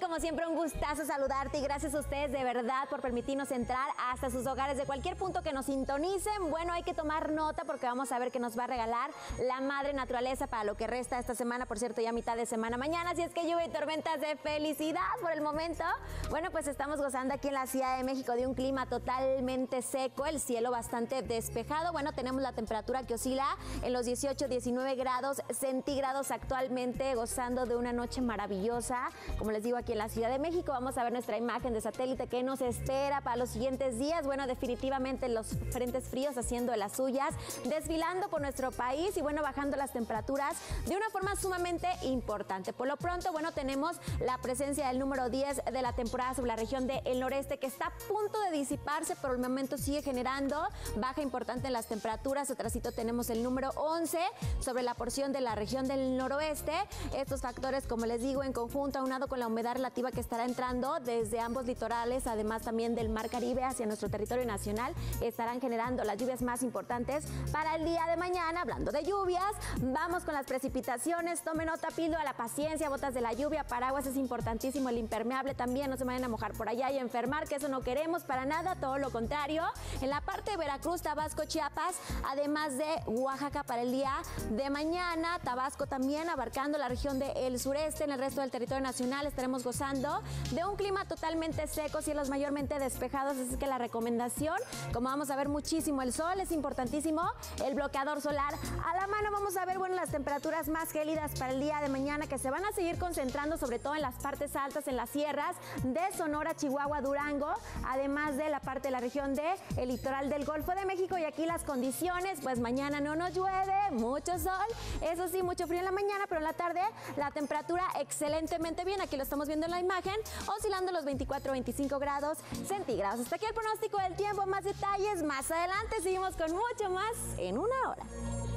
Como siempre, un gustazo saludarte y gracias a ustedes de verdad por permitirnos entrar hasta sus hogares de cualquier punto que nos sintonicen. Bueno, hay que tomar nota porque vamos a ver que nos va a regalar la madre naturaleza para lo que resta esta semana. Por cierto, ya mitad de semana mañana, así es que lluvia y tormentas de felicidad por el momento. Bueno, pues estamos gozando aquí en la Ciudad de México de un clima totalmente seco, el cielo bastante despejado. Bueno, tenemos la temperatura que oscila en los 18, 19 grados centígrados actualmente, gozando de una noche maravillosa. Como les digo, aquí en la Ciudad de México vamos a ver nuestra imagen de satélite que nos espera para los siguientes días. Bueno, definitivamente los frentes fríos haciendo de las suyas, desfilando por nuestro país y bueno, bajando las temperaturas de una forma sumamente importante. Por lo pronto, bueno, tenemos la presencia del número 10 de la temporada sobre la región del noreste que está a punto de disiparse, pero el momento sigue generando baja importante en las temperaturas. Atrásito tenemos el número 11 sobre la porción de la región del noroeste. Estos factores, como les digo, en conjunto, aunado con la humedad relativa que estará entrando desde ambos litorales, además también del Mar Caribe hacia nuestro territorio nacional, estarán generando las lluvias más importantes para el día de mañana. Hablando de lluvias, vamos con las precipitaciones. Tome nota, pido a la paciencia, botas de la lluvia, paraguas, es importantísimo, el impermeable también, no se vayan a mojar por allá y enfermar, que eso no queremos para nada, todo lo contrario. En la parte de Veracruz, Tabasco, Chiapas, además de Oaxaca para el día de mañana, Tabasco también abarcando la región del sureste. En el resto del territorio nacional estaremos gozando de un clima totalmente seco, cielos mayormente despejados, así que la recomendación, como vamos a ver muchísimo el sol, es importantísimo el bloqueador solar a la mano. Vamos a ver, bueno, las temperaturas más gélidas para el día de mañana que se van a seguir concentrando sobre todo en las partes altas, en las sierras de Sonora, Chihuahua, Durango, además de la parte de la región del litoral del Golfo de México. Y aquí las condiciones, pues mañana no nos llueve, mucho sol, eso sí, mucho frío en la mañana, pero en la tarde la temperatura excelentemente bien. Aquí lo estamos viendo en la imagen, oscilando los 24, 25 grados centígrados. Hasta aquí el pronóstico del tiempo, más detalles más adelante. Seguimos con mucho más en una hora.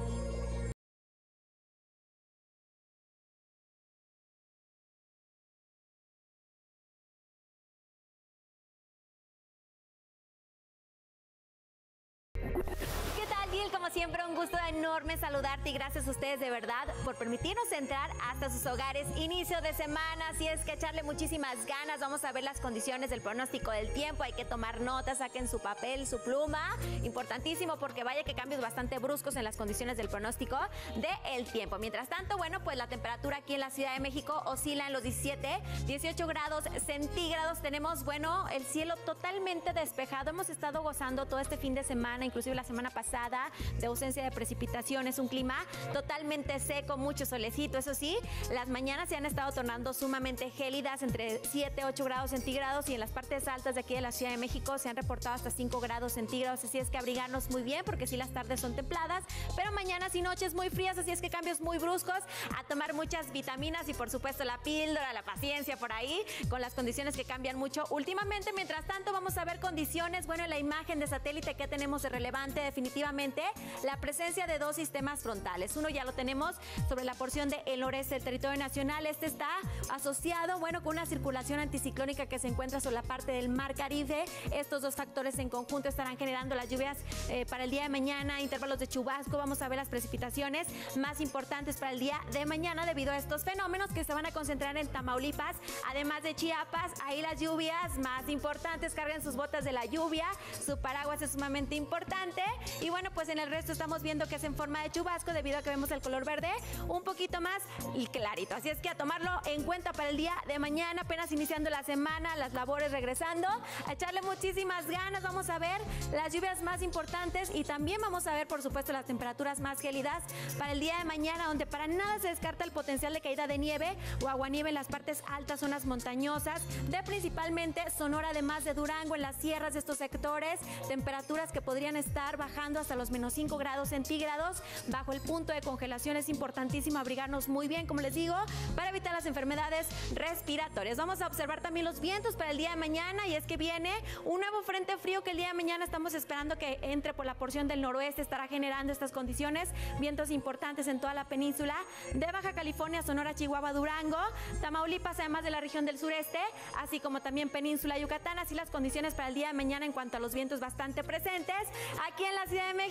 Como siempre, un gusto enorme saludarte y gracias a ustedes de verdad por permitirnos entrar hasta sus hogares. Inicio de semana, así es que echarle muchísimas ganas. Vamos a ver las condiciones del pronóstico del tiempo. Hay que tomar notas, saquen su papel, su pluma. Importantísimo porque vaya que cambios bastante bruscos en las condiciones del pronóstico del tiempo. Mientras tanto, bueno, pues la temperatura aquí en la Ciudad de México oscila en los 17, 18 grados centígrados. Tenemos, bueno, el cielo totalmente despejado. Hemos estado gozando todo este fin de semana, inclusive la semana pasada, de ausencia de precipitaciones, un clima totalmente seco, mucho solecito. Eso sí, las mañanas se han estado tornando sumamente gélidas, entre 7, 8 grados centígrados, y en las partes altas de aquí de la Ciudad de México se han reportado hasta 5 grados centígrados, así es que abrigarnos muy bien porque sí, las tardes son templadas, pero mañanas y noches muy frías, así es que cambios muy bruscos, a tomar muchas vitaminas y por supuesto la píldora, la paciencia por ahí, con las condiciones que cambian mucho últimamente. Mientras tanto, vamos a ver condiciones, bueno, en la imagen de satélite que tenemos de relevante, definitivamente la presencia de dos sistemas frontales. Uno ya lo tenemos sobre la porción del noreste del territorio nacional. Este está asociado, bueno, con una circulación anticiclónica que se encuentra sobre la parte del Mar Caribe. Estos dos factores en conjunto estarán generando las lluvias para el día de mañana, intervalos de chubasco. Vamos a ver las precipitaciones más importantes para el día de mañana debido a estos fenómenos que se van a concentrar en Tamaulipas, además de Chiapas. Ahí las lluvias más importantes, carguen sus botas de la lluvia, su paraguas es sumamente importante. Y bueno, pues en el resto estamos viendo que es en forma de chubasco debido a que vemos el color verde un poquito más clarito. Así es que a tomarlo en cuenta para el día de mañana, apenas iniciando la semana, las labores regresando, a echarle muchísimas ganas. Vamos a ver las lluvias más importantes y también vamos a ver, por supuesto, las temperaturas más gélidas para el día de mañana, donde para nada se descarta el potencial de caída de nieve o aguanieve en las partes altas, zonas montañosas de principalmente Sonora, además de Durango, en las sierras de estos sectores, temperaturas que podrían estar bajando hasta los menos 5 grados centígrados bajo el punto de congelación. Es importantísimo abrigarnos muy bien, como les digo, para evitar las enfermedades respiratorias. Vamos a observar también los vientos para el día de mañana, y es que viene un nuevo frente frío que el día de mañana estamos esperando que entre por la porción del noroeste. Estará generando estas condiciones, vientos importantes en toda la península de Baja California, Sonora, Chihuahua, Durango, Tamaulipas, además de la región del sureste, así como también península Yucatán. Así las condiciones para el día de mañana en cuanto a los vientos bastante presentes. Aquí en la Ciudad de México, bueno,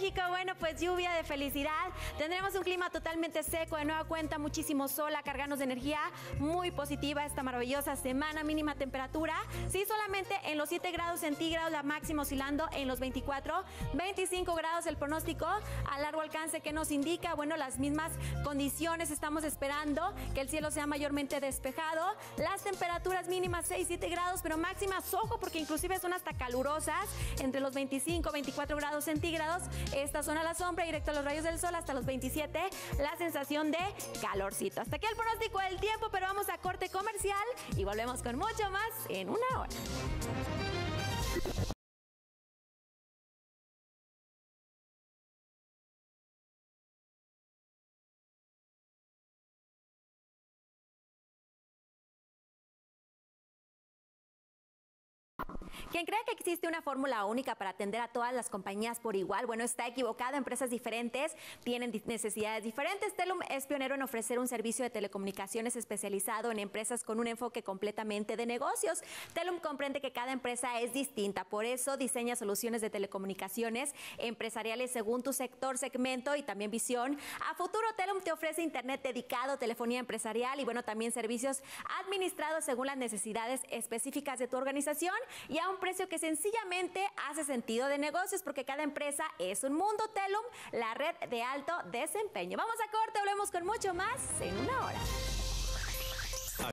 bueno, pues lluvia de felicidad. Tendremos un clima totalmente seco, de nueva cuenta, muchísimo sol a cargarnos de energía. Muy positiva esta maravillosa semana. Mínima temperatura, sí, solamente en los 7 grados centígrados, la máxima oscilando en los 24, 25 grados el pronóstico a largo alcance que nos indica, bueno, las mismas condiciones. Estamos esperando que el cielo sea mayormente despejado. Las temperaturas mínimas 6, 7 grados, pero máximas, ojo, porque inclusive son hasta calurosas, entre los 25, 24 grados centígrados. Esta zona a la sombra, directo a los rayos del sol, hasta los 27, la sensación de calorcito. Hasta aquí el pronóstico del tiempo, pero vamos a corte comercial y volvemos con mucho más en una hora. Quien cree que existe una fórmula única para atender a todas las compañías por igual, bueno, está equivocado. Empresas diferentes tienen necesidades diferentes. Telum es pionero en ofrecer un servicio de telecomunicaciones especializado en empresas con un enfoque completamente de negocios. Telum comprende que cada empresa es distinta, por eso diseña soluciones de telecomunicaciones empresariales según tu sector, segmento y también visión. A futuro, Telum te ofrece internet dedicado, telefonía empresarial y bueno, también servicios administrados según las necesidades específicas de tu organización y a un precio que sencillamente hace sentido de negocios, porque cada empresa es un mundo. Telum, la red de alto desempeño. Vamos a corte, volvemos con mucho más en una hora.